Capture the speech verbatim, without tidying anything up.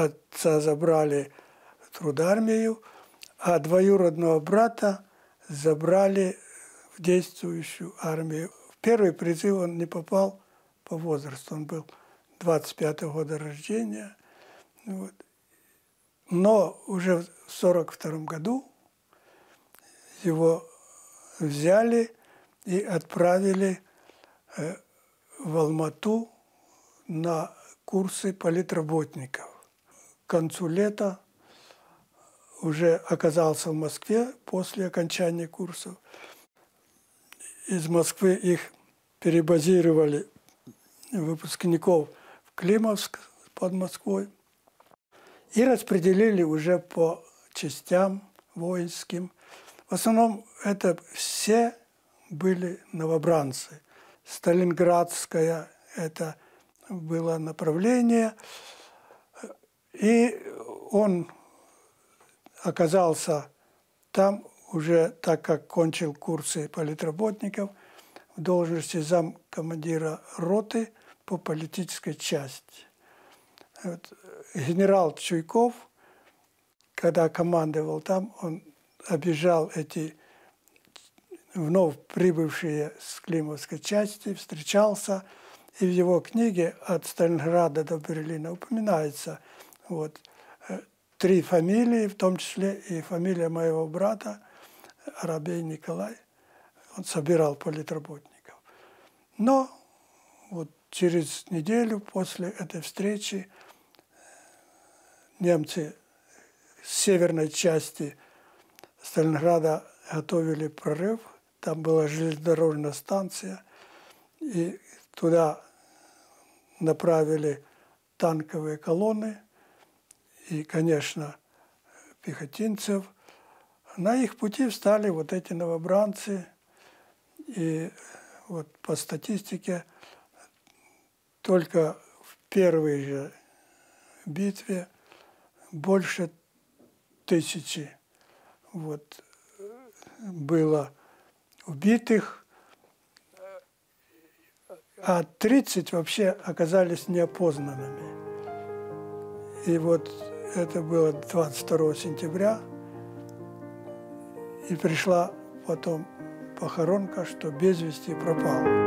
отца забрали в трудармию, а двоюродного брата забрали в действующую армию. В первый призыв он не попал по возрасту, он был двадцать пятого года рождения. Вот. Но уже в сорок втором году его взяли и отправили в Алмату на курсы политработников. К концу лета уже оказался в Москве после окончания курсов. Из Москвы их перебазировали, выпускников, в Климовск под Москвой и распределили уже по частям воинским. В основном это все были новобранцы. Сталинградское это было направление, и он оказался там уже, так как кончил курсы политработников, в должности замкомандира роты по политической части. Вот. Генерал Чуйков, когда командовал там, он объезжал эти вновь прибывшие с Климовской части, встречался, и в его книге «От Сталинграда до Берлина» упоминается вот, три фамилии, в том числе и фамилия моего брата, Арабей Николай. Он собирал политработников. Но вот через неделю после этой встречи немцы с северной части Сталинграда готовили прорыв. Там была железнодорожная станция, и туда направили танковые колонны и, конечно, пехотинцев. На их пути встали вот эти новобранцы, и вот по статистике только в первой же битве больше тысячи вот, было убитых, а тридцать вообще оказались неопознанными. И вот это было двадцать второго сентября, и пришла потом похоронка, что без вести пропал.